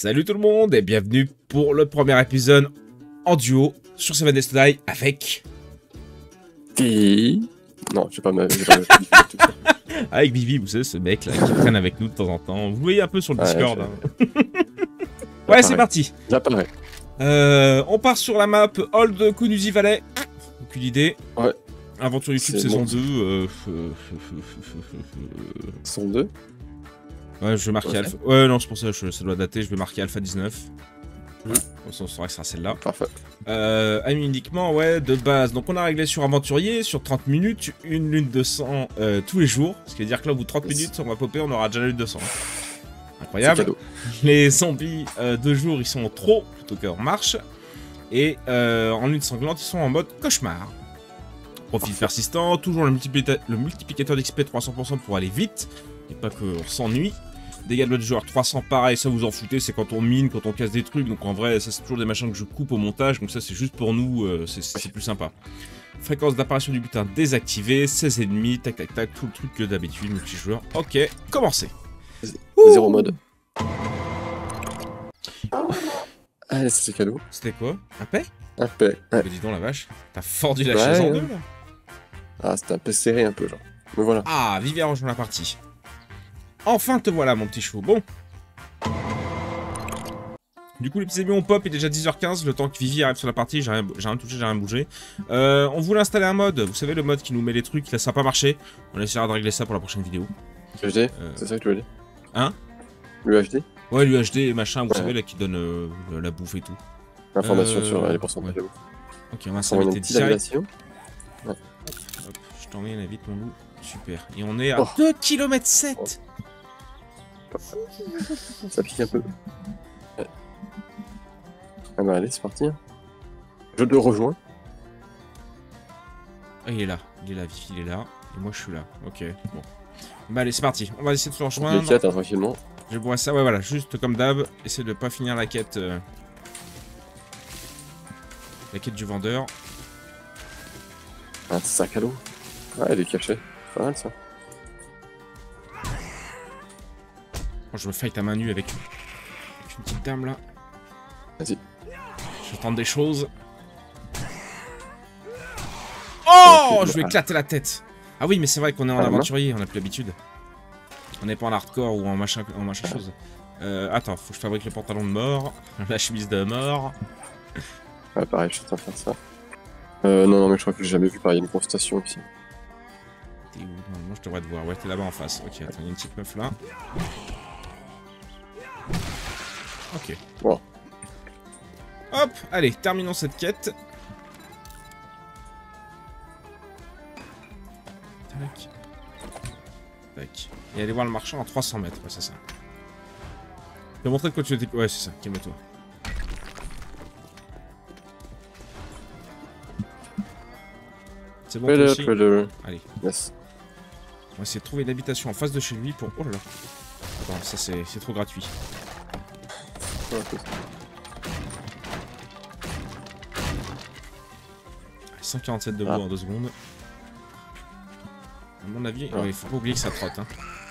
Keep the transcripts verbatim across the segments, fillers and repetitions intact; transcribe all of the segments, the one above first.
Salut tout le monde et bienvenue pour le premier épisode en duo sur Seven Days to Die avec... Vivi. Non, je sais pas, mais... avec Vivi, vous savez, ce mec là qui traîne avec nous de temps en temps. Vous le voyez un peu sur le Discord. Ouais, hein. Ouais, c'est parti. J'apparais. Euh, on part sur la map Old Kunusi Valley. Aucune idée. Ouais. Aventure YouTube C'est saison bon. deux. Euh... Sont deux. Ouais, je vais marquer Ouais. Alpha. Ouais, non, c'est pour ça, je, ça doit dater. Je vais marquer Alpha dix-neuf. Mmh. On saura que ce sera celle-là. Parfait. Euh, amis uniquement, ouais, de base. Donc on a réglé sur aventurier, sur trente minutes, une lune de sang euh, tous les jours. Ce qui veut dire que là, au bout de trente Yes. minutes, on va popper, on aura déjà la lune de sang. C'est Incroyable. cadeau. Les zombies euh, de jour, ils sont trop plutôt qu'en marche. Et euh, en lune sanglante, ils sont en mode cauchemar. Profil persistant, toujours le, multiplica le multiplicateur d'X P trois cents pour cent pour aller vite. Et pas qu'on s'ennuie. Dégâts de l'autre joueur trois cents, pareil, ça vous en foutez, c'est quand on mine, quand on casse des trucs, donc en vrai, ça c'est toujours des machins que je coupe au montage, donc ça c'est juste pour nous, euh, c'est plus sympa. Fréquence d'apparition du butin désactivée, seize ennemis, tac tac tac, tout le truc que d'habitude, multijoueur. Ok, commencez. Zéro mode. Allez, c'est cadeau. C'était quoi? Un paix? Un peu. Ouais. Bah dis donc la vache, t'as fordu la Ouais, chaise en ouais. deux là? Ah, c'était un peu serré un peu, genre. Mais voilà. Ah, Vivi a rejoint la partie. Enfin te voilà mon petit chou, bon. Du coup les petits amis on pop, il est déjà dix heures quinze, le temps que Vivi arrive sur la partie, j'ai rien, rien touché, j'ai rien bougé. Euh, on voulait installer un mode, vous savez le mode qui nous met les trucs, là ça n'a pas marché. On essaiera de régler ça pour la prochaine vidéo. U H D, Euh, c'est ça que tu veux dire? Hein? L'U H D? Ouais l'U H D et machin, vous Ouais. savez là qui donne euh, la bouffe et tout. Information Euh, sur euh, les pourcentages. ouais. Ok on va Ça envoie s'inviter une petite direct. navigation. Hop, je t'envoie une invite mon loup. Super. Et on est à Oh. deux kilomètres sept. Ça pique un peu. Ouais. Ah bah allez, c'est parti. hein. Je te rejoins. Ah, il est là, il est là, Vivi, il est là. Et moi, je suis là. Ok, bon. Bah, allez, c'est parti. On va essayer de se Les rejoindre. quatre, hein, tranquillement. Je bois ça, ouais, voilà, juste comme d'hab. Essayer de pas finir la quête. euh, La quête du vendeur. Un sac à dos. Ah, il est caché. Pas mal ça. Oh, je me fight à main nue avec, avec une petite dame là. Vas-y. Je tente des choses. Oh, Ok, je vais bah. éclater la tête. Ah oui, mais c'est vrai qu'on est en Ah, aventurier, on a plus l'habitude. On n'est pas en hardcore ou en machin, en machin chose. Euh, attends, faut que je fabrique le pantalon de mort, la chemise de mort. Ouais, pareil, je suis en train de faire ça. Euh, non, non, mais je crois que j'ai jamais vu pareil une grosse station ici. T'es où? Normalement, je devrais te voir. Ouais, t'es là-bas en face. Ok, attends, il y a une petite meuf là. Ok. Bon. Hop, allez, terminons cette quête. Tac. Tac. Et aller voir le marchand à trois cents mètres, ouais, c'est ça. Je vais montrer de quoi tu étais. Ouais, c'est ça, calme-toi. C'est bon, toi Fais-le, aussi. fais-le. Allez. Yes. On va essayer de trouver une habitation en face de chez lui pour... Oh là là. Attends, ça c'est c'est trop gratuit. Ouais, c'est ça. cent quarante-sept de bois Ah. en deux secondes. À mon avis, Ah. il faut pas oublier que ça trotte. Hein.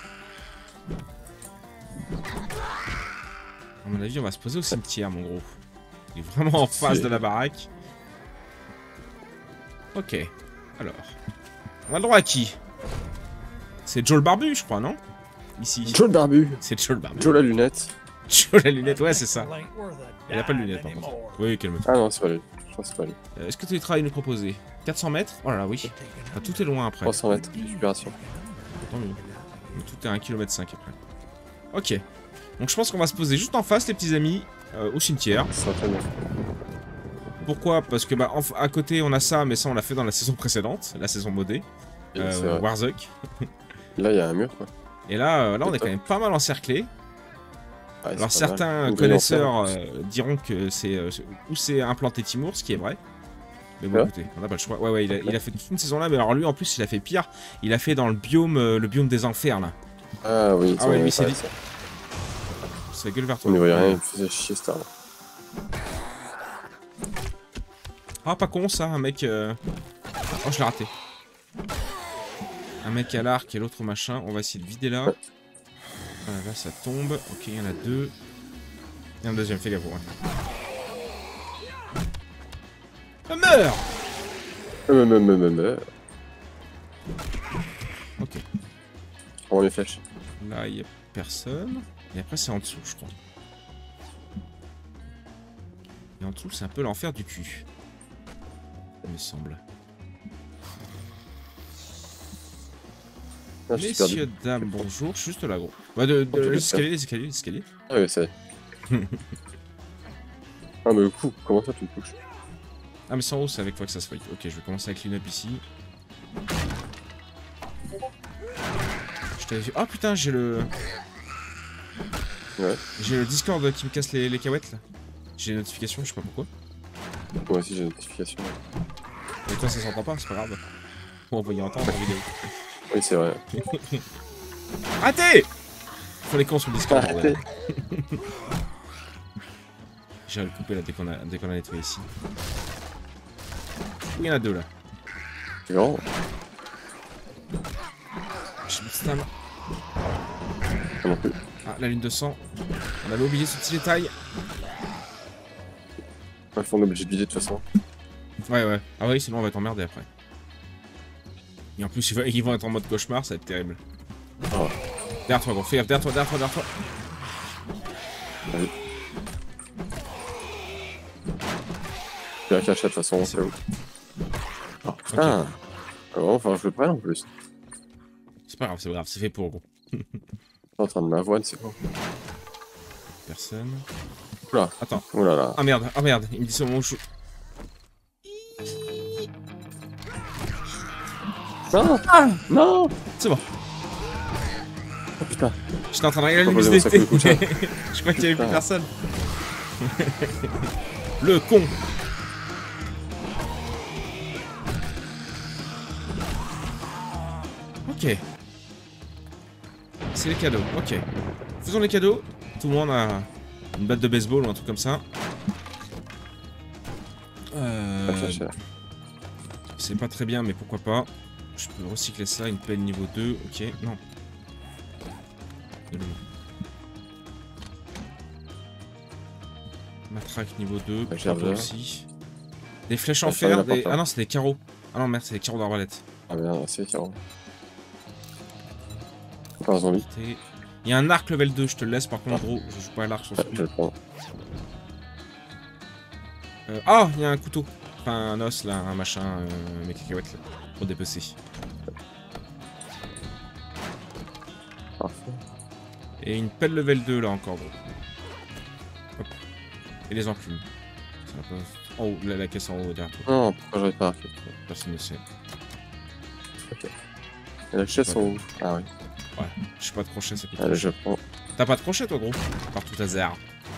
À mon avis, on va se poser au cimetière, mon gros. Il est vraiment en face de la baraque. Ok. Alors. On a le droit à qui? C'est Joe le barbu, je crois, non? Ici. Joe le barbu. C'est Joe le barbu. Joe la lunette. Joe la lunette, ouais, c'est ça. Il a pas de lunettes, par contre. Oui, calme-toi. Ah non, c'est pas lui. Je crois que c'est pas lui. Euh, Est-ce que tu as du travail à nous proposer? quatre cents mètres? Oh là là, oui. Ah, tout est loin après. trois cents mètres, récupération. Tant mieux. Donc, tout est à un kilomètre cinq après. Ok. Donc je pense qu'on va se poser juste en face, les petits amis, euh, au cimetière. Ça va très bien. Pourquoi? Parce que bah en à côté on a ça, mais ça on l'a fait dans la saison précédente, la saison modée, Et c'est euh, vrai. Warzuk. Là, il y a un mur, quoi. Et là, euh, là on est quand même pas mal encerclé. Ah, Alors c'est pas mal. certains Une connaisseurs grille en fer, euh, diront que c'est euh, où c'est implanté Timur, ce qui est vrai. Mais bon, Ouais. écoutez, on n'a pas le choix. Ouais, ouais, il a, il a fait toute une saison là, mais alors lui en plus il a fait pire. Il a fait dans le biome, euh, le biome des enfers là. Ah oui, Ah ouais, on lui, avait c'est parlé vite. de ça. Ça gueule vers toi. On n'y voyait rien, il me faisait chier, cette arme. Ah, pas con ça, un mec. Euh... Oh, je l'ai raté. Un mec à l'arc et l'autre au machin. On va essayer de vider là. Voilà, là ça tombe. Ok, il y en a deux. Il y a un deuxième, fais gaffe. Ouais. Ah, meurs. Euh, me, me, me, me. Ok. Prends les flèches. Là, il y a personne. Et après, c'est en dessous, je crois. Et en dessous, c'est un peu l'enfer du cul. Il me semble. Ah, je suis perdu. Messieurs, dames, bonjour. Je suis juste là, gros. Bah, de, de, Oh, tu les peux escaliers, les escaliers, les escaliers. Ah oui, c'est vrai. Ah, mais le coup, comment ça tu me touches? Ah, mais c'est en haut, c'est avec toi que ça se fait. Ok, je vais commencer avec l'une-up ici. Je t'avais vu. Oh putain, j'ai le. Ouais. J'ai le Discord qui me casse les, les cahuètes là. J'ai une notification, je sais pas pourquoi. Moi aussi j'ai une notification. Et toi, ça s'entend pas, c'est pas grave. On va y entendre en vidéo. Oui, c'est vrai. Arrêtez! Faut les cons sur le Discord. Arrêtez. J'ai le couper là dès qu'on a, dès qu'on a nettoyé ici. Il y en a deux là. C'est grand. J'ai plus de stam. Ah non plus. Ah, la lune de sang. On avait oublié ce petit détail. Ouais, on est obligé de vider de toute façon. Ouais, ouais. Ah oui, sinon on va être emmerdé après. Et en plus, ils vont- ils vont être en mode cauchemar, ça va être terrible. Oh. Derrière toi, gros, fais gaffe, derrière toi, derrière toi, derrière toi. Vas-y. Il y a un cachet de toute façon, c'est où. Oh putain. Ah bon, enfin je le prenne en plus. C'est pas grave, c'est pas grave, c'est fait pour, gros. T'es en train de m'avoine, c'est quoi? Personne. Oula. Attends. Oh là là. Ah merde, ah merde, il me dit c'est au moment où je... Non. Ah Non. C'est bon. Oh putain. J'étais en train de regarder la Pourquoi liste j'ai mon sac d'été. de couchage? Je crois qu'il y avait plus Putain. personne. Le con. Ok. C'est les cadeaux, ok. Faisons les cadeaux. Tout le monde a une batte de baseball ou un truc comme ça. Euh... Ah, chercher, là. C'est pas très bien, mais pourquoi pas. Je peux recycler ça, une pelle niveau deux, ok, non. De l'eau. Matraque niveau deux, Ouais, pourquoi pas chargeur. aussi. Des flèches en Ouais, fer, ça, il des... apporte pas. Ah non, c'est des carreaux. Ah non, merde, c'est des carreaux d'arbalète. Ah bien, c'est carrément. Encore un zombie. Il y a un arc level deux, je te le laisse, par contre, gros, je joue pas à l'arc sur ce Ouais, coup. je vais le prendre. Euh, ah, il y a un couteau. Enfin, un os, là, un machin, euh, mes cacahuètes, là, pour dépecer. Parfait. Et une pelle level deux, là, encore, gros. Hop. Et les enclumes. Ça va pas- En haut, la, la caisse en haut, derrière toi. Non, pourquoi j'aurais pas arqué? Personne ne sait. Ok. Et la chaise sont où? Ah oui. Ouais, je sais pas de crochet, ça coûte Allez, trop je cher. prends. T'as pas de crochet, toi, gros? Par tout hasard.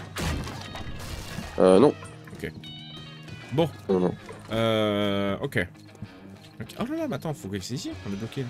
Euh, non. Bon, Non, non. euh... Ok. Ok. Oh là là, mais attends, faut que c'est ici, on est bloqué, là.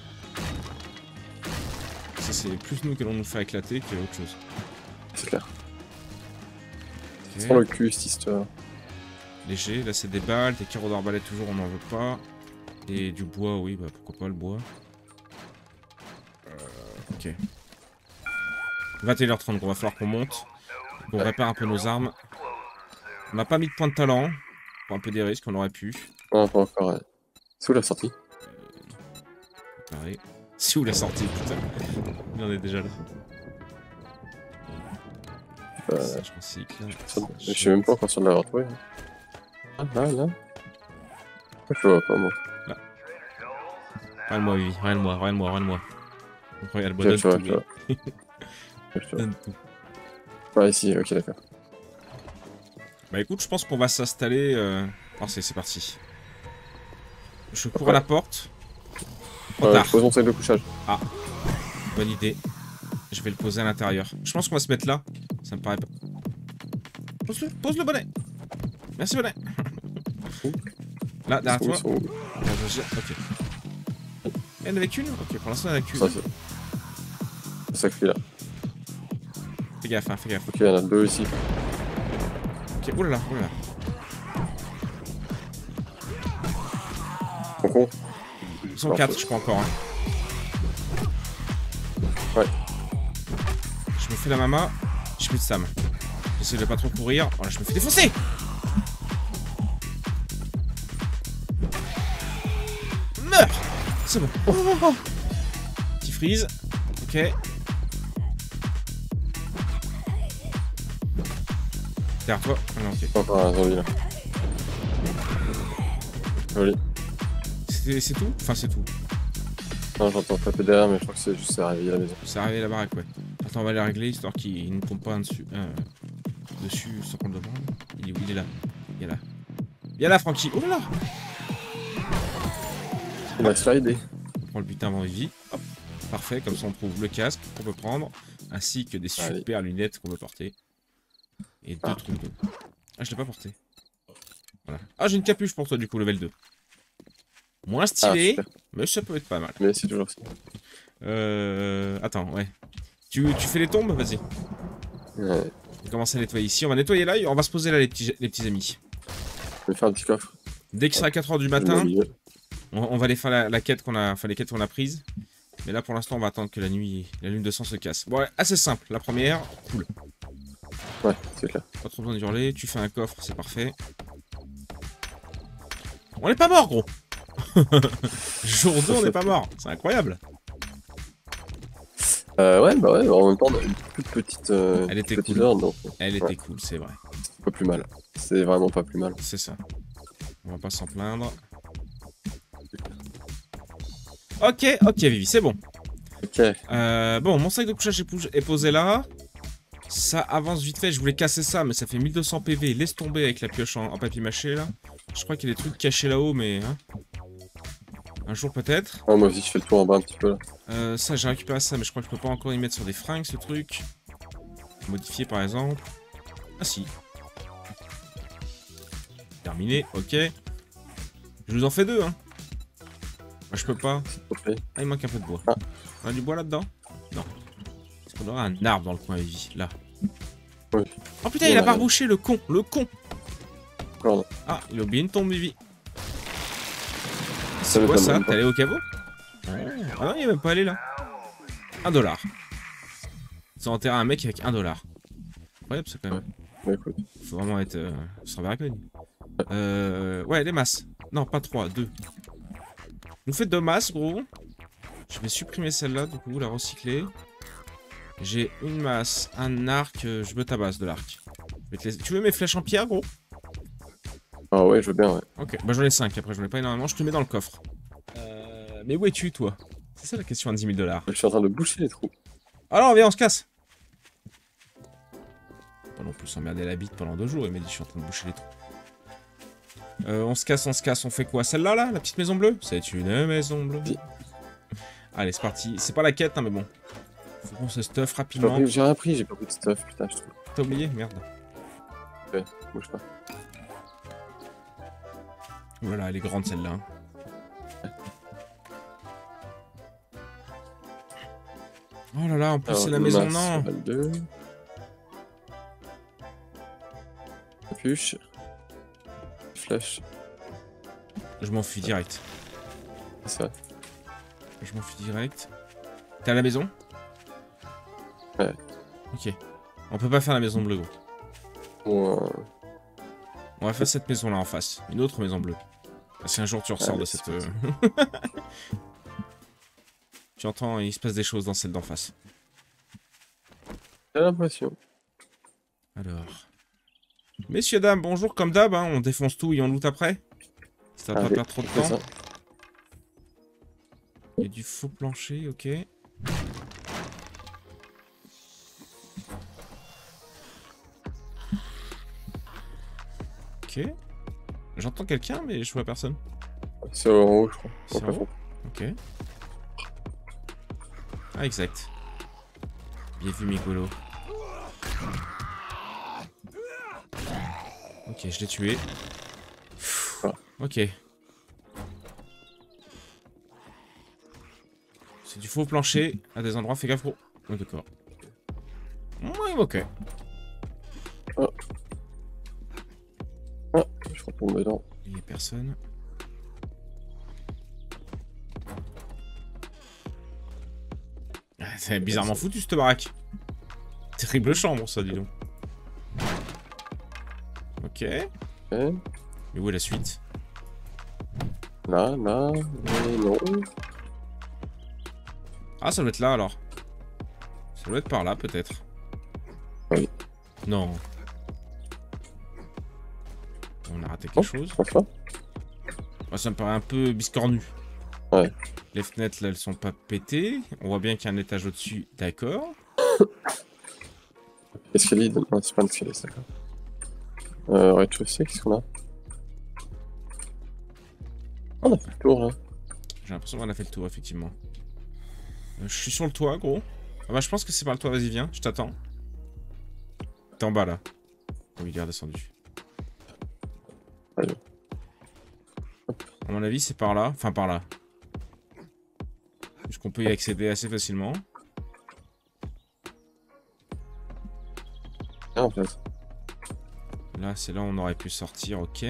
Ça, c'est plus nous que l'on nous fait éclater que autre chose. C'est clair. Ok. Prends le cul, cette histoire. Léger, là c'est des balles, des carreaux d'arbalète toujours on n'en veut pas. Et du bois, oui, bah pourquoi pas le bois. Euh, ok. vingt et une heures trente, on va falloir qu'on monte. Qu'on répare un peu nos armes. On n'a pas mis de point de talent. Pour un peu des risques, on aurait pu. Non, pas encore. Ouais. C'est où la sortie? Pareil. C'est où la sortie, putain? Il en est déjà là. Euh, Ça, je recycle. ça- Je suis même pas encore sûr de l'avoir trouvé. Ah, là, là. Je vois pas, moi. Regarde-moi, Vivi, regarde-moi, regarde-moi, regarde-moi. Regarde-moi, Ok, donne tu vois, tout, tu vois. oui. Ok, tu vois. Donne tout. Ah, ici, ok, d'accord. Bah écoute, je pense qu'on va s'installer... Euh... Oh, c'est c'est parti. Je cours Après. à la porte. Trop Euh, tard. je pose mon sac de couchage. Bonne idée. Je vais le poser à l'intérieur. Je pense qu'on va se mettre là. Ça me paraît pas... Pose-le, pose le bonnet. Merci bonnet. Là, derrière Ils toi. sont où? Ok. Il y en avait qu'une? Ok, pour l'instant il y en a qu'une. Ça, c'est. Le sac là. Fais gaffe, hein, fais gaffe. Ok, il y en a deux ici. Ok, oulala, oulala. Con con. Ils sont Parfait. quatre, je crois encore. Hein. Ouais. Je me fais la mama. J'ai plus de Sam. J'essaie de pas trop courir. Voilà, je me fais défoncer. Meurs. C'est bon. Oh, oh, oh. Petit freeze. Ok. Derrière toi. Ah non, ok. Encore un zombie là. Joli. C'est tout? Enfin, c'est tout. Non, j'entends taper derrière, mais je crois que c'est juste à réveiller la maison. C'est arrivé la baraque, ouais. Attends, on va les régler histoire qu'il ne tombe pas dessus. Euh, dessus sans qu'on le demande. Il est où? Il est là. Il est là. Il est là, Francky. Oh là là. Il a slidé. On prend le butin avant Vivi. Hop. Parfait, comme ça on trouve le casque qu'on peut prendre, ainsi que des super Allez. lunettes qu'on peut porter. Et deux ah. trucs d'eau. Ah, je l'ai pas porté. Voilà. Ah, j'ai une capuche pour toi du coup, level deux. Moins stylé, ah, mais ça peut être pas mal. Mais c'est toujours ça. Euh... Attends, ouais. Tu, tu fais les tombes? Vas-y. Ouais. On commence à nettoyer ici. On va nettoyer là, on va se poser là, les petits, les petits amis. Je vais faire un petit coffre. Dès qu'il sera quatre heures du matin, on, on va aller faire la, la quête qu'on a, enfin les quêtes qu'on a prises. Mais là, pour l'instant, on va attendre que la nuit, la lune de sang se casse. Bon, ouais, assez simple. La première, cool. Ouais, c'est clair. Pas trop besoin d'hurler. Tu fais un coffre, c'est parfait. On n'est pas mort, gros. Jour deux, on n'est pas mort. C'est incroyable. Euh, ouais, bah ouais, en même temps, on a une toute petite. Euh, Elle était petite cool. heure, donc, Elle était ouais. cool, c'est vrai. C'est pas plus mal. C'est vraiment pas plus mal. C'est ça. On va pas s'en plaindre. Ok, ok, Vivi, c'est bon. Ok. Euh, bon, mon sac de couchage est posé là. Ça avance vite fait. Je voulais casser ça, mais ça fait mille deux cents P V. Laisse tomber avec la pioche en, en papier mâché là. Je crois qu'il y a des trucs cachés là-haut, mais. Hein, un jour peut-être. Oh, moi aussi, je fais le tour en bas un petit peu là. Euh, ça, j'ai récupéré ça, mais je crois que je peux pas encore y mettre sur des fringues ce truc. Modifier par exemple. Ah si. Terminé, ok. Je vous en fais deux, hein. Moi, je peux pas. Okay. Ah, il manque un peu de bois. Ah. On a du bois là-dedans? Non. Est-ce qu'on aura un arbre dans le coin, Vivi? Là. Oui. Oh putain, il a pas rebouché, le con! Le con! Pardon. Ah, il a oublié une tombe, Vivi. C'est quoi ça? T'es allé au caveau? Ah non, il est même pas allé là. Un dollar. Ils ont enterré un mec avec un dollar. Incroyable, ça quand même. Ouais, écoute. Faut vraiment être. Euh, Strawberry Coin. Euh. Ouais, les masses. Non, pas trois, deux. On fait deux masses, gros. Je vais supprimer celle-là, du coup, la recycler. J'ai une masse, un arc. Euh, je me tabasse de l'arc. Les... Tu veux mes flèches en pierre, gros? Ah ouais, je veux bien, ouais. Ok, bah j'en ai cinq, après j'en ai pas énormément, je te mets dans le coffre. Euh... Mais où es-tu, toi? C'est ça la question à dix mille dollars. Je suis en train de boucher les trous. Alors, viens, on se casse. Pas non plus s'emmerder la bite pendant deux jours, il m'a dit je suis en train de boucher les trous. Euh, on se casse, on se casse, on fait quoi? Celle-là, là, la petite maison bleue? C'est une maison bleue. Oui. Allez, c'est parti. C'est pas la quête, hein, mais bon. Faut qu'on se stuff rapidement. J'ai rien pris, j'ai pas pris de stuff, putain, je trouve. T'as oublié? Merde. Ouais, bouge pas. Voilà, elle est grande celle-là. Oh là là, en plus c'est la maison, non. Capuche. Flèche. Je m'en fuis direct. C'est ça. Je m'en fuis direct. T'es à la maison? Ouais. Ok. On peut pas faire la maison bleue, gros. Bon, euh... On va faire cette maison là en face. Une autre maison bleue. Si un jour tu ressors ah, de cette... Euh... tu entends, il se passe des choses dans celle d'en face. J'ai l'impression. Alors... Messieurs, dames, bonjour, comme d'hab, hein, on défonce tout et on loot après. Ça va pas perdre trop de temps. Il y a du faux plancher, ok. Ok. J'entends quelqu'un, mais je vois personne. C'est en haut, je crois. C'est en haut. Ok. Ah, exact. Bien vu, Migolo. Ok, je l'ai tué. Ah. Ok. C'est du faux plancher à des endroits, fais gaffe, gros. Oh, d'accord. Ouais, ok. Ah. Ah, je retourne dedans. Il n'y a personne. C'est bizarrement foutu cette baraque. Terrible chambre, ça, dis donc. Ok. Ok. Mais où est la suite? Là, là, et non. Ah, ça doit être là alors. Ça doit être par là peut-être. Oui. Non. On a raté quelque Oh, chose. franchement. Ah, ça me paraît un peu biscornu. Ouais. Les fenêtres là, elles sont pas pétées. On voit bien qu'il y a un étage au-dessus. D'accord. Escalier, de... non, c'est pas un escalier, c'est d'accord. Euh, rez-de-chaussée, qu'est-ce qu'on a? Oh, on a fait le tour, là. J'ai l'impression qu'on a fait le tour, effectivement. Euh, je suis sur le toit, gros. Ah bah, je pense que c'est par le toit. Vas-y, viens, je t'attends. T'es en bas, là. Oh, il est redescendu. Allez. À mon avis, c'est par là. Enfin, par là. Puisqu'on peut y accéder assez facilement. Ah, en fait. Là, c'est là où on aurait pu sortir, ok.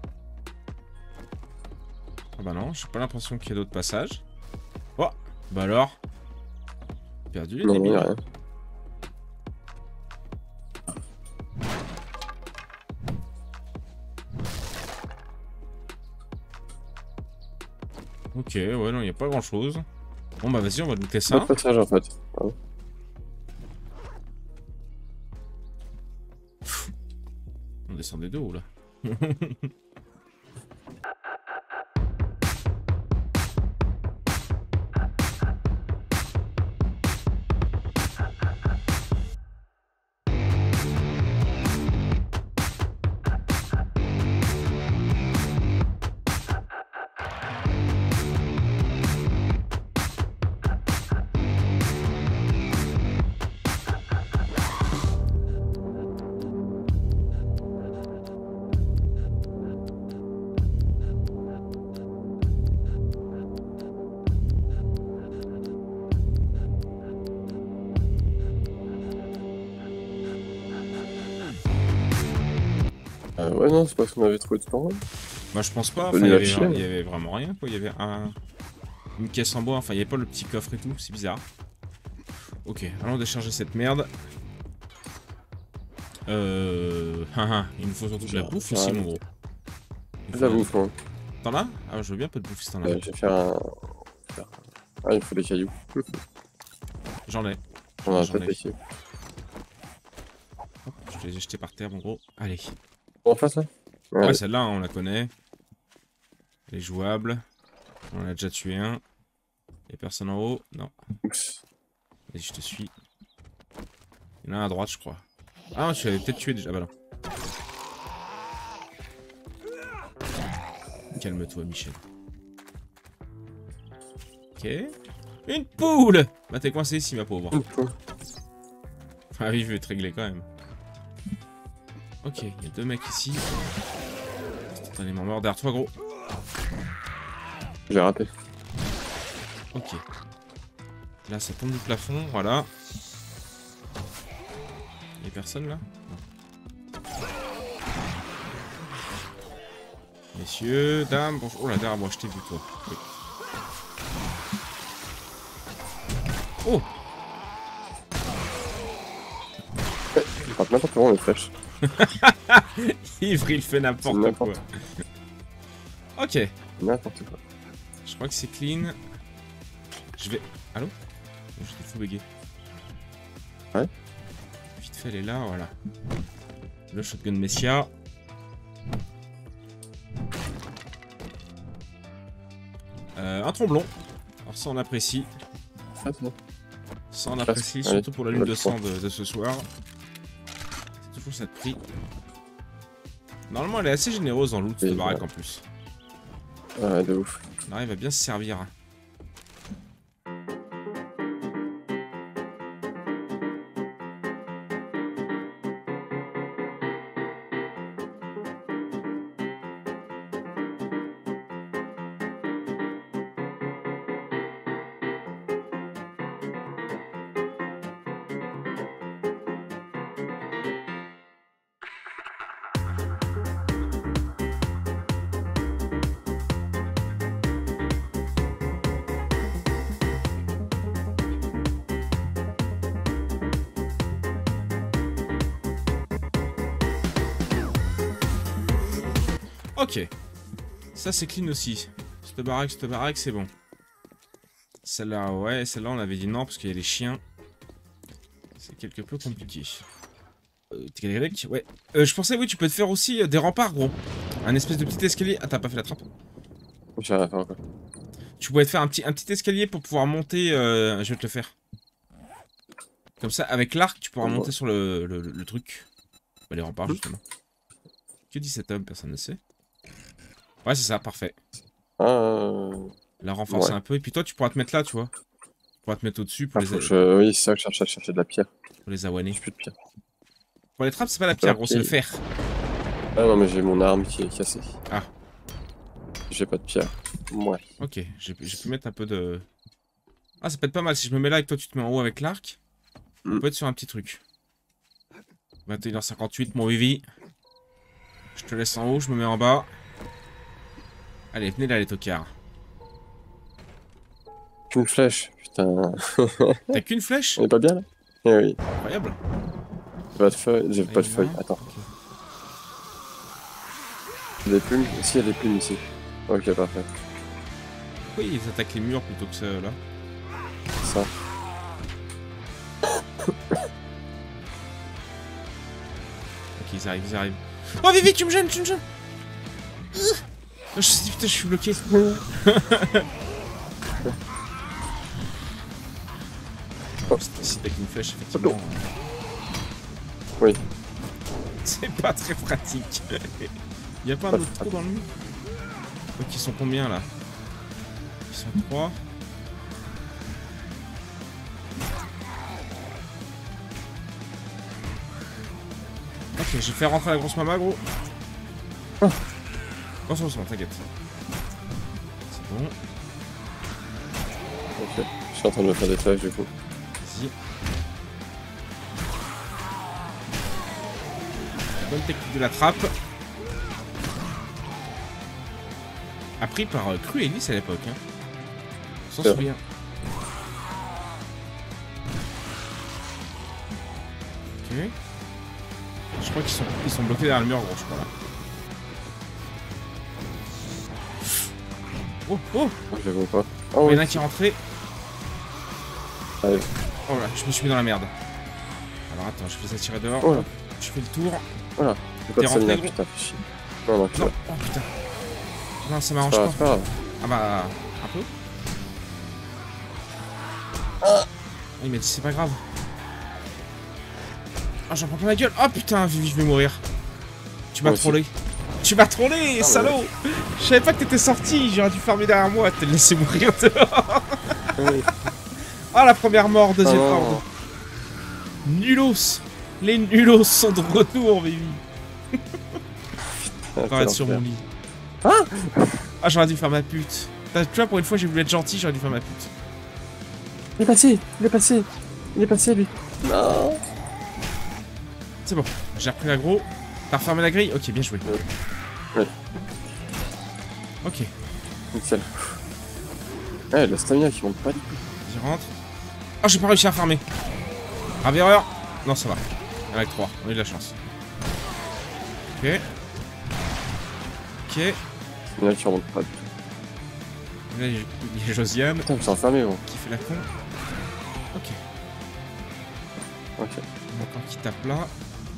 Ah bah non, j'ai pas l'impression qu'il y ait d'autres passages. Oh, bah alors. Perdu les Non, non, débiles. y'a rien. Ok, ouais, non, il n'y a pas grand chose. Bon, bah vas-y, on va looter ça. Pas de passage, en fait. Ah. On descendait de haut, là. Euh, ouais, non, c'est parce qu'on avait trouvé de temps. Bah, je pense pas. Faut Enfin, il y, la avait, chienne. il y avait vraiment rien, quoi. Il y avait un... une caisse en bois. Enfin, il n'y avait pas le petit coffre et tout. C'est bizarre. Ok, allons décharger cette merde. Euh... haha, il nous faut surtout de la bouffe ici, mon gros. Il De faut la un- bouffe, hein. T'en as? Ah, je veux bien un peu de bouffe si t'en as. Euh, je vais faire un... Ah, il faut des cailloux. J'en ai. On a J'en peut-être ai. ici. Hop, je les ai jetés par terre, mon gros. Allez. En face, là? Ouais, Ouais. celle-là, hein, on la connaît. Elle est jouable. On en a déjà tué un. Y'a personne en haut? Non. Oups. Vas-y, je te suis. Il y en a un à droite, je crois. Ah, tu l'avais peut-être tué déjà. Ah bah non. Calme-toi, Michel. Ok. Une poule! Bah, t'es coincé ici, ma pauvre. Ah oui, je vais te régler quand même. Ok, il y a deux mecs ici. T'en es mort derrière toi, gros. J'ai raté. Ok. Là, ça tombe du plafond, voilà. Y'a personne là? Non. Messieurs, dames, bonjour. Oh là, derrière moi, je t'ai vu, toi. Oui. Oh! Il frappe n'importe comment les flèches. Yves, il fait n'importe quoi. n'importe. Ok. N'importe quoi. Je crois que c'est clean. Je vais... Allô? Je t'ai fou bégué. Ouais. Vite fait, elle est là, voilà. Le shotgun Messia. Euh, un tromblon. Alors ça, on apprécie. Ah, c'est bon. Ça, on apprécie, Allez, surtout pour la lune je de le sang de, de ce soir. C'est toujours cette prix. Normalement, elle est assez généreuse en loot, cette Et baraque voilà. en plus. Ouais, de ouf. On arrive à bien se servir. Ok. Ça, c'est clean aussi. Cette baraque, cette baraque, c'est bon. Celle-là, ouais. Celle-là, on avait dit non parce qu'il y a les chiens. C'est quelque peu compliqué. Euh, ouais. Euh, je pensais, oui, tu peux te faire aussi euh, des remparts, gros. Un espèce de petit escalier. Ah, t'as pas fait la trappe? J'ai rien à faire encore. Tu pourrais te faire un petit, un petit escalier pour pouvoir monter. Euh, je vais te le faire. Comme ça, avec l'arc, tu pourras Oh, monter ouais. sur le, le, le truc. Bah, les remparts, justement. Que dit cet homme? Personne ne sait. Ouais, c'est ça, parfait. Ah, La renforcer ouais. un peu. Et puis toi, tu pourras te mettre là, tu vois. Tu pourras te mettre au-dessus pour, Ah, les faut que je... Oui, c'est ça que je cherchais à chercher de la pierre. pour les awaner. J'ai plus de pierre. Pour les trappes, c'est pas la La pierre, gros, c'est le pierre. fer. Ah non, mais j'ai mon arme qui est cassée. Ah. J'ai pas de pierre. Ouais. Ok, j'ai pu mettre un peu de... Ah, ça peut être pas mal. Si je me mets là et que toi, tu te mets en haut avec l'arc, Mm. on peut être sur un petit truc. vingt et une heures cinquante-huit, mon Vivi. Je te laisse en haut, je me mets en bas. Allez, venez là, les tocards. Qu'une flèche, putain. T'as qu'une flèche? On est pas bien là? Eh oui. Incroyable. J'ai pas de feuilles. J'ai pas de Allez, feuilles. là. Attends. Ok. Il y a des plumes? Si, il y a des plumes ici. Ok, parfait. Pourquoi ils attaquent les murs plutôt que ça, là? Ça. Ok, ils arrivent, ils arrivent. Oh, Vivi, tu me gênes, tu me gênes. Euh. Je sais, putain, je suis bloqué. Si t'as qu'une flèche, effectivement. Oui. C'est pas très pratique. Y'a pas un autre trou dans le mur? Ok, ils sont combien là? Ils sont trois. Ok, je vais faire rentrer la grosse mama, gros. Oh. Non, c'est bon, t'inquiète. C'est bon. Ok. Je suis en train de me faire des flèches du coup. Vas-y. Bonne technique de la trappe. Appris par euh, Cruelis à l'époque. Hein. On s'en souvient. Ok. Je crois qu'ils sont, ils sont bloqués derrière le mur, gros, je crois là. Oh, oh! Je les vois pas. Oh, Oh, il y en a oui. un qui est rentré. Allez. Oh là, je me suis mis dans la merde. Alors attends, je fais ça tirer dehors. Oh là. Je fais le tour. Voilà. J'ai pas T'es de stamina, rentré, putain, fais chier. Non, non, tu Non, vois. oh putain. Non, ça C'est m'arrange pas pas. grave, c'est pas grave. Ah bah, un peu. Ah, il m'a dit c'est pas grave. Ah, j'en prends plein la gueule. Oh putain, Vivi, je vais mourir. Tu m'as Moi aussi. trollé. Tu m'as trollé, Ah, salaud. ouais. Je savais pas que t'étais sorti. J'aurais dû farmer derrière moi, te laisser mourir dehors. Oui. Ah, la première mort, deuxième Ah, non. ordre. Nulos. Les nulos sont de retour, Vivi. Ah, Encore être quel sur enfer. mon lit. Ah, Ah, j'aurais dû faire ma pute. Tu vois, pour une fois, j'ai voulu être gentil, j'aurais dû faire ma pute. il est passé, il est passé. Il est passé, lui. Non. C'est bon, j'ai repris l'aggro. T'as refermé la grille? Ok, bien joué. Ouais. Ok, Nickel. Ouais, la stamina qui monte pas du tout. j'y rentre. Oh, j'ai pas réussi à farmer. Grave erreur. Non, ça va. Avec trois, on a eu de la chance. Ok. Ok. La stamina qui remonte pas du tout. Là, il y a Josiane Putain, je me suis enfermé, gros. qui fait la con. Ok. Ok. Il y en a encore qui tape là.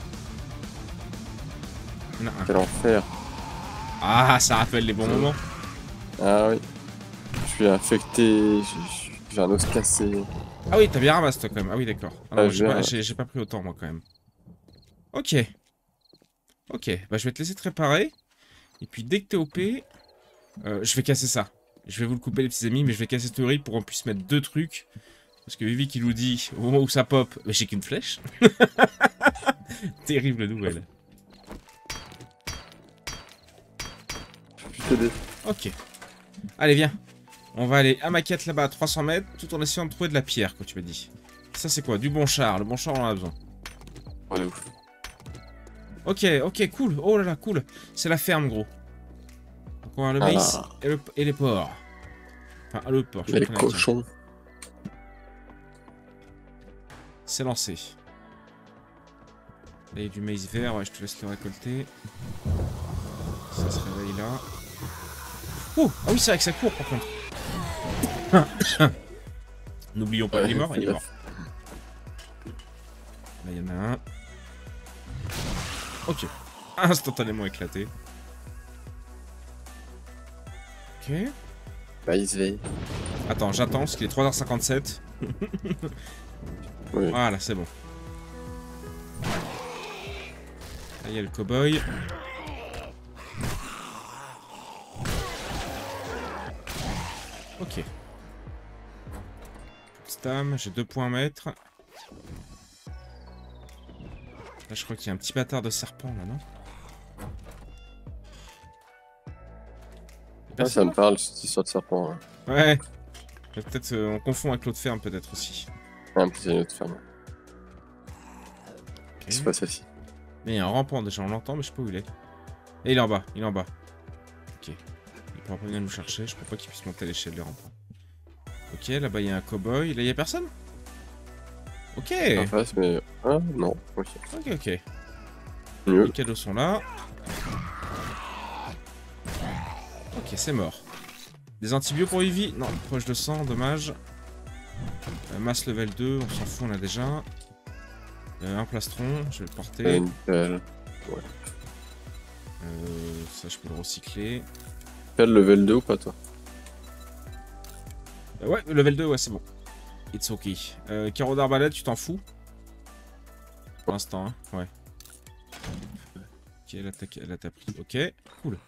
Il y en a un. Quel enfer. Ah, ça rappelle les bons moments. Ah oui. Je suis infecté. j'ai- J'ai un os cassé. Ah oui, t'as bien ramassé toi quand même. Ah oui, d'accord. Ah non, Ah, moi, j'ai j'ai- pas, j'ai- j'ai pas pris autant moi quand même. Ok. Ok, bah je vais te laisser te réparer. Et puis dès que t'es O P, euh, je vais casser ça. Je vais vous le couper les petits amis, mais je vais casser cette théorie pour qu'on puisse mettre deux trucs. Parce que Vivi qui nous dit, au moment où ça pop, bah, j'ai qu'une flèche. Terrible nouvelle. Je peux plus t'aider. Ok. Allez, viens. On va aller à ma quête là-bas à trois cents mètres, tout en essayant de trouver de la pierre, quoi, tu m'as dit. Ça, c'est quoi? Du bon char. Le bon char, on en a besoin. Ouais, de ouf. Ok, ok, cool. Oh là là, cool. C'est la ferme, gros. Donc, on va le Ah. maïs et, le- et les porcs. Enfin, le porc. je Les sais pas comment dire. cochons. C'est lancé. Là, il y a du maïs vert. Ouais, je te laisse le récolter. Ça se réveille là. Oh, ah oui, c'est vrai que ça court par contre. N'oublions pas, Ouais, il est mort, il est ouais. mort. Là, il y en a un. Ok. Instantanément éclaté. Ok. Bah, il se veille. Attends, j'attends parce qu'il est trois heures cinquante-sept. Oui. Voilà, c'est bon. Là, il y a le cow-boy. Ok. Stam, j'ai deux points à mettre. Là, je crois qu'il y a un petit bâtard de serpent, là, non? Ah, ça me parle, cette histoire de serpent. Hein. Ouais. Peut-être euh, on confond avec l'autre ferme, peut-être aussi. Ah, en plus, il y a une autre ferme. Okay. C'est pas celle-ci. Mais il y a un rampant déjà, on l'entend, mais je sais pas où il est. Et il est en bas, il est en bas. Ok. Il pourra pas venir nous chercher, je crois pas qu'il puisse monter à l'échelle des rampants. Ok, là-bas il y a un cow-boy. Là il y a personne? Ok. En face, mais. Ah, non. Ok. Ok, ok. Mieux. Les cadeaux sont là. Ok, c'est mort. Des antibiotiques pour Eevee? Non, proche de sang, dommage. Euh, masse level deux, on s'en fout, on a déjà. Euh, un plastron, je vais le porter. Une pelle. Ouais. Euh, ça, je peux le recycler. Pelle level deux ou pas, toi? Euh, ouais, level deux, ouais, c'est bon. It's ok. Euh, carreau d'arbalète, tu t'en fous? Pour l'instant, hein, ouais. Ok, là t'as, là t'as pris. Ok, cool.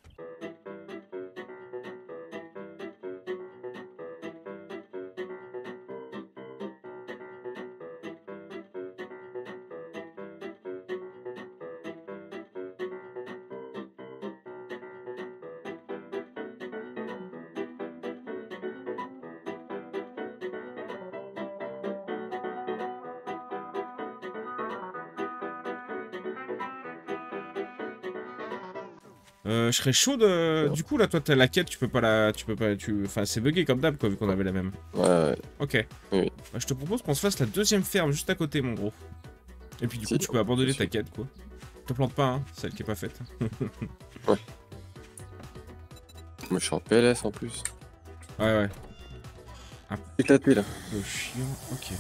Euh, je serais chaud de... Du coup, là, toi, t'as la quête, tu peux pas la... Tu peux pas... Tu... Enfin, c'est bugué comme d'hab, quoi, vu qu'on avait la même. Ouais, ouais. Ok. Oui. Bah, je te propose qu'on se fasse la deuxième ferme juste à côté, mon gros. Et puis, du Si, coup, tu peux abandonner si. ta quête, quoi. Te plante pas, hein, celle qui est pas faite. Ouais. Moi, je suis en P L S en plus. Ouais, ouais. Éclaté, là. Le chiant, ok.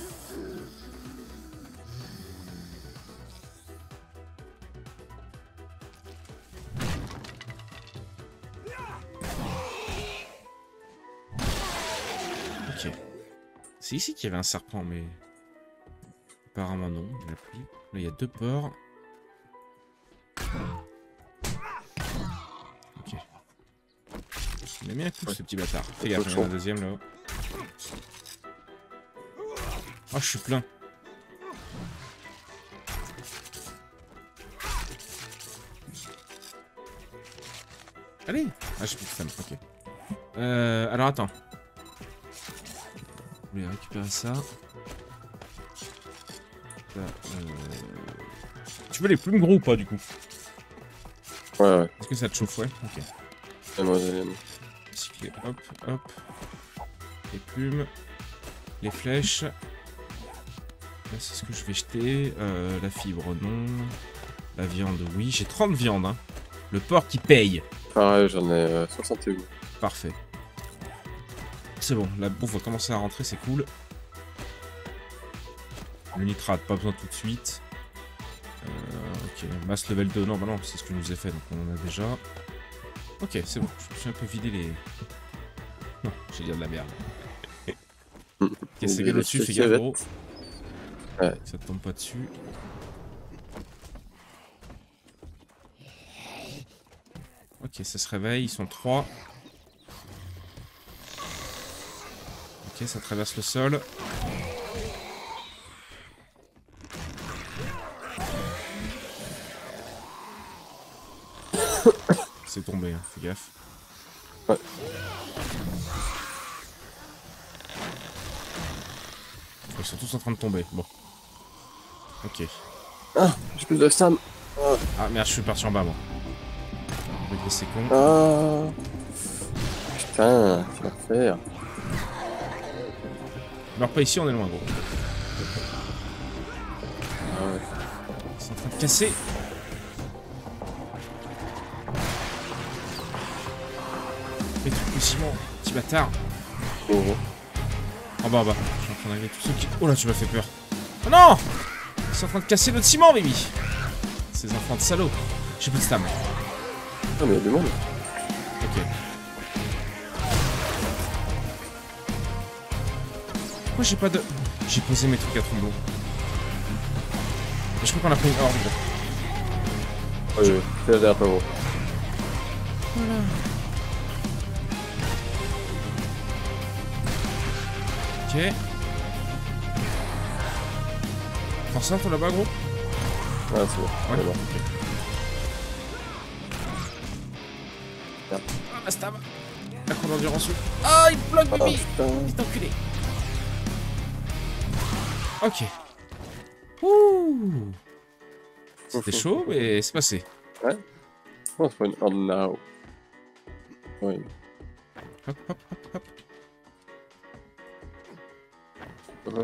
Ok. C'est ici qu'il y avait un serpent, mais... Apparemment non, il n'y en a plus. Là, il y a deux porcs. Ok. Il a mis un coup, Ouais. ce petit bâtard. Fais gaffe, il y en a un deuxième, là-haut. Oh, je suis plein. Allez. Ah, j'ai plus de femme, ok. Euh, alors, attends. Je vais récupérer ça. Là, euh... Tu veux les plumes gros ou pas, du coup? Ouais, ouais. Est-ce que ça te chauffe? Ouais, ok. Et moi, j'ai- Cycler, hop, hop. Les plumes. Les flèches. Là, c'est ce que je vais jeter. Euh, la fibre, non. La viande, oui. J'ai trente viandes, hein. Le porc qui paye. Pareil, j'en ai euh, soixante et un. Parfait. C'est bon, la bouffe va commencer à rentrer, c'est cool. Le nitrate, pas besoin tout de suite. Euh, ok, masse level deux, non, bah non, c'est ce que je nous ai fait, donc on en a déjà. Ok, c'est bon, je me suis un peu vidé les... Non, j'ai dit de la merde. Ok, c'est gars au-dessus, fais gaffe, gros. Ouais. Ça te tombe pas dessus. Ok, ça se réveille, ils sont trois. Ok, ça traverse le sol. C'est tombé, hein, fais gaffe. Ouais. Ils sont tous en train de tomber, bon. Ok. Ah, j'ai plus de stam. Ah, Ah merde, je suis parti en bas, moi. Avec des sécons. ah. Putain, tu vas faire. Meurs pas ici, on est loin, gros. Ah ouais. Ils sont en train de casser. le ciment, petit bâtard. Oh. En bas, en bas. Je suis en train d'arriver tous ceux qui... Oh là, tu m'as fait peur. Oh non! Ils sont en train de casser notre ciment, baby. Ces enfants de salauds. J'ai plus de stam. Ah, mais il y a du monde. Ok. Pourquoi j'ai pas de... J'ai posé mes trucs à tromblon. Je crois qu'on a pris une horde. Oui, oui, c'est la dernière fois. Voilà. Ok. T'en sors toi là-bas, gros? Ah, c'est bon. Ouais. Bon. Ok. Merde. Ah, ma stab. La cour d'endurance. Ah, il bloque, Ah, Bibi. putain. Petit enculé. Ok. Ouh. C'était chaud, mais c'est passé. Ouais. Oh, c'est pas une horde now. Oui. Hop, hop, hop, hop. Uh-huh.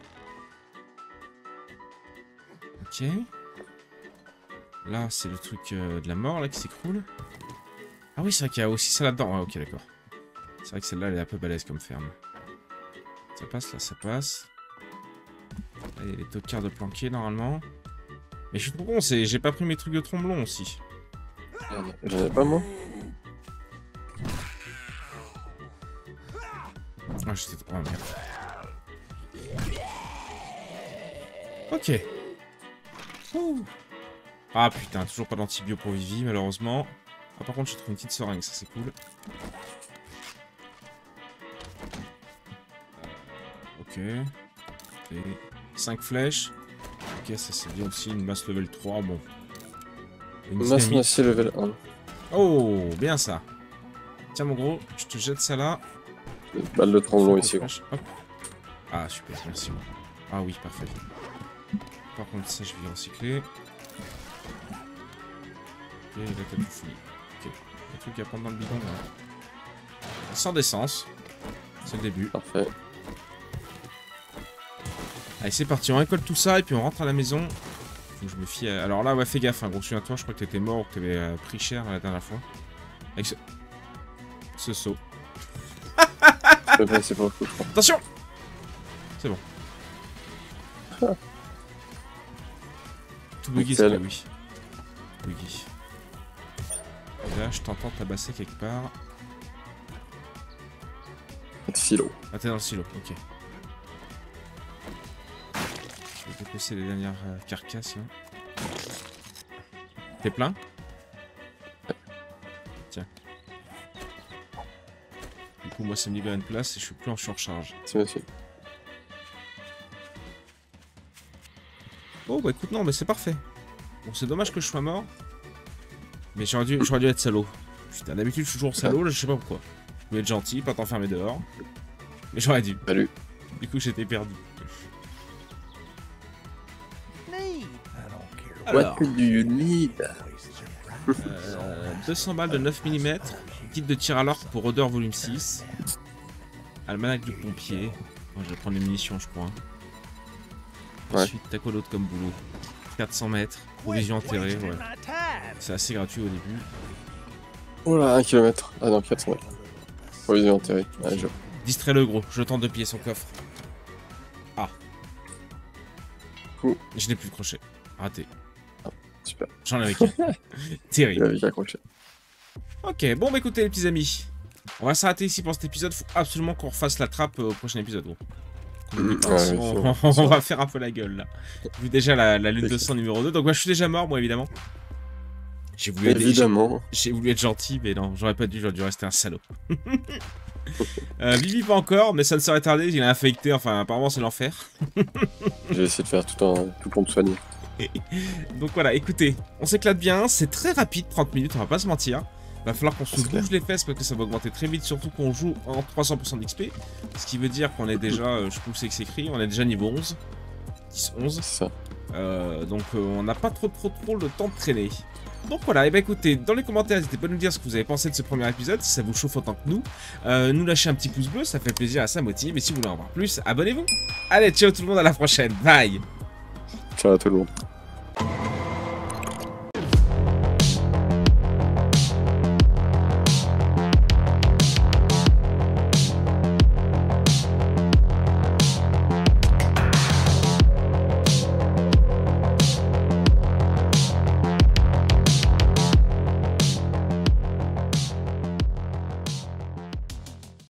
Ok. Là, c'est le truc euh, de la mort là qui s'écroule. Ah oui, c'est vrai qu'il y a aussi ça là-dedans. Ouais, ok, d'accord. C'est vrai que celle-là, elle est un peu balèze comme ferme. Ça passe, là, ça passe. Là, il y a les tocards de planquer normalement. Mais je suis trop con, c'est... j'ai pas pris mes trucs de tromblon aussi. Merde, j'en ai pas moi. Ah, j'étais... Oh merde. Ok. Ouh. Ah putain, toujours pas d'antibio pour Vivi, malheureusement. Ah, par contre, je trouve une petite seringue, ça c'est cool. Ok. Et cinq flèches. Ok, ça c'est bien aussi, une masse level trois, bon. Une Masse dynamite. massée level un. Oh, bien ça. Tiens mon gros, je te jette ça là. Une balle de tromblon ici. Quoi. Hop. Ah super, merci. Ah oui, parfait. Par contre ça je vais recycler. Ok, là t'as tout fouillé. Ok, le truc à prendre dans le bidon là. Sans d'essence. C'est le début. Parfait. Allez c'est parti, on récolte tout ça et puis on rentre à la maison. Faut que je me fie à... Alors là ouais fais gaffe, hein, gros souviens-toi, je crois que t'étais mort ou que t'avais euh, pris cher la dernière fois. Avec ce... Ce saut. C'est pas, c'est pas fou, je crois. Attention! C'est bon. Ah. Tout buggy, c'est oui. Tout buggy. Et là, je t'entends tabasser quelque part. Pas de silo. Ah, t'es dans le silo, ok. Je vais dépecer les dernières euh, carcasses là. T'es plein? Tiens. Du coup, moi, ça me libère une place et je suis plus en surcharge. C'est monsieur. Oh, bah écoute, non, mais c'est parfait. Bon, c'est dommage que je sois mort. Mais j'aurais dû, j'aurais dû être salaud. Putain, d'habitude, je suis toujours salaud, là, je sais pas pourquoi. Je voulais être gentil, pas t'enfermer dehors. Mais j'aurais dû. Salut. Du coup, j'étais perdu. Alors, What do you need? euh, deux cents balles de neuf millimètres. Kit de tir à l'arc pour odeur volume six. Almanach du pompier. Bon, je vais prendre les munitions, je crois. Ouais. Ensuite, t'as quoi d'autre comme boulot? quatre cents mètres. Provision enterrée, ouais. C'est assez gratuit au début. Oh là, un kilomètre. Ah non, quatre cents mètres. Provision enterrée. Allez, je... Distrais-le gros, je tente de piller son coffre. Ah. Cool. Je n'ai plus de crochet. Raté. Super. J'en avais qu'un. Il Terrible. avait accroché. Ok, bon bah écoutez les petits amis. On va s'arrêter ici pour cet épisode. Faut absolument qu'on refasse la trappe au prochain épisode gros. Mmh, Pas, ouais, sinon, c'est on, on va faire un peu la gueule là. Vu déjà la, la lune de sang numéro deux. Donc moi je suis déjà mort moi évidemment. J'ai voulu, Évidemment. j'ai voulu être gentil mais non, j'aurais pas dû, j'aurais dû rester un salaud. euh, Vivi pas encore, mais ça ne serait tardé, il est infecté, enfin apparemment c'est l'enfer. J'ai essayé de faire tout, en, tout pour me soigner. Donc voilà, écoutez, on s'éclate bien, c'est très rapide, trente minutes, on va pas se mentir. Va falloir qu'on se bouge les fesses parce que ça va augmenter très vite, surtout qu'on joue en trois cents pour cent d'X P. Ce qui veut dire qu'on est déjà, euh, je trouve que c'est que c'est écrit, on est déjà niveau onze. dix, onze. C'est ça. Euh, donc euh, on n'a pas trop trop trop le temps de traîner. Donc voilà, et bah écoutez, dans les commentaires, n'hésitez pas à nous dire ce que vous avez pensé de ce premier épisode, si ça vous chauffe autant que nous. Euh, nous lâchez un petit pouce bleu, ça fait plaisir, ça motive, et si vous voulez en voir plus, abonnez-vous. Allez, ciao tout le monde, à la prochaine, bye. Ciao à tout le monde.